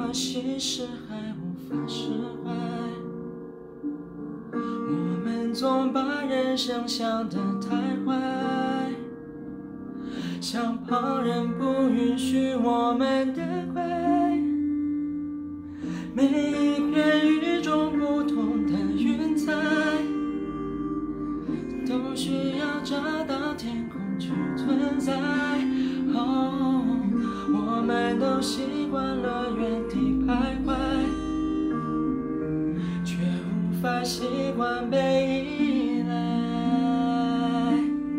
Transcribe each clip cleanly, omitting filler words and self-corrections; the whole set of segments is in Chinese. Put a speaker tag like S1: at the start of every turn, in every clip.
S1: 我心事还无法释怀。我们总把人生想得太坏，像旁人不允许我们的快。每一片与众不同的云彩，都需要找到天空去存在。哦，我们都习惯了原地徘徊，却无法习惯被依赖。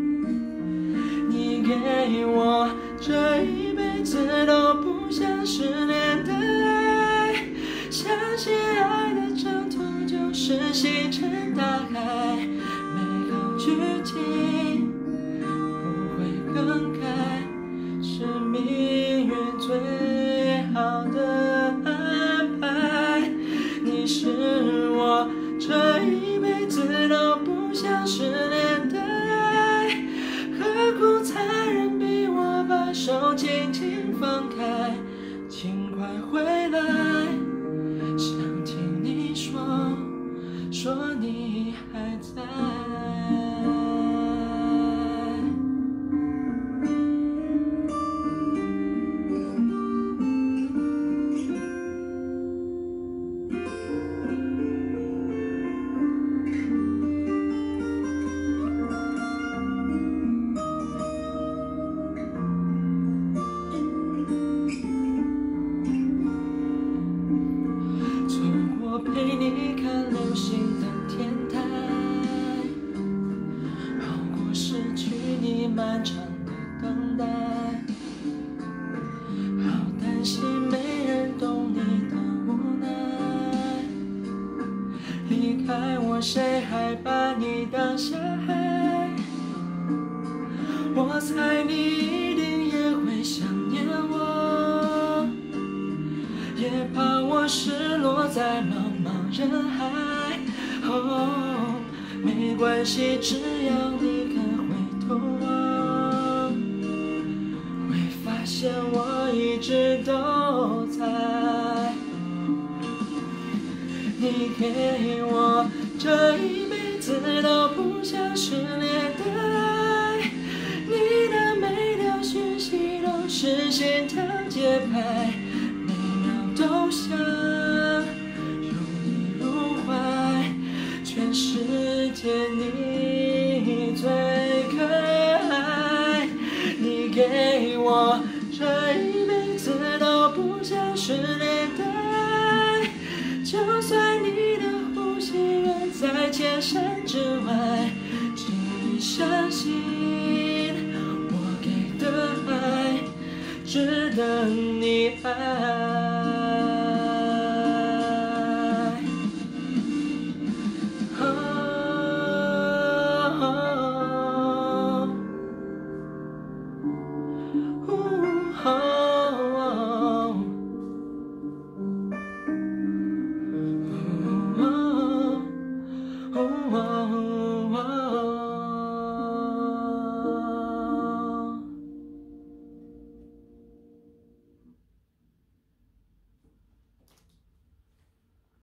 S1: 你给我这一辈子都不想失联的爱，相信爱的征途就是星辰大海，美好剧情不会更改，是命运最好的安排。你是我这一辈子都不想失联的爱，何苦残忍逼我把手紧紧放开？请快回来，想听你说你还在。陪你看流星的天台，好过失去你漫长的等待。好担心没人懂你的无奈，离开我谁还把你当小孩？我猜你一定也会想念我，也怕我失落在茫茫人海。哦，没关系，只要你肯回头望，会发现我一直都在。你给我这一辈子都不想失联的爱，你的每条讯息都是心跳节拍，每秒都想入你入怀，全世界你最可爱。你给我这一辈子都不想失联的爱，就算你的呼吸远在千山之外，请你相信我给的爱值得你爱。